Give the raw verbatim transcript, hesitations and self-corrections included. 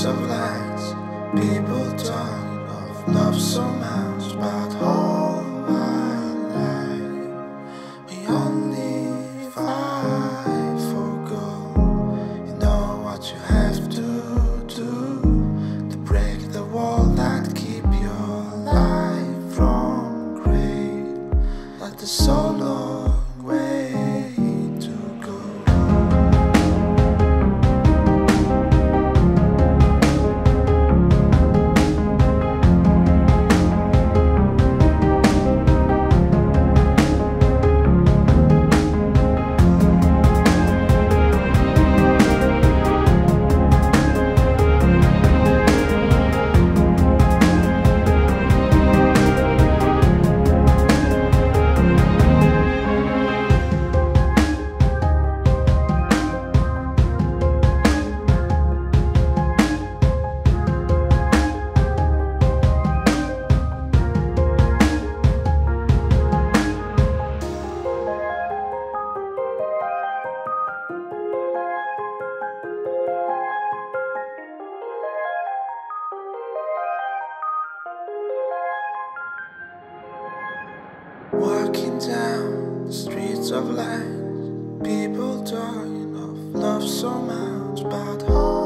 streets of lights, people talking of love so much, but all my life we only fight for gold. You know what you have to do to break the wall that keep your life from great, but the so long way to go. Walking down the streets of light, people talking of love so much, but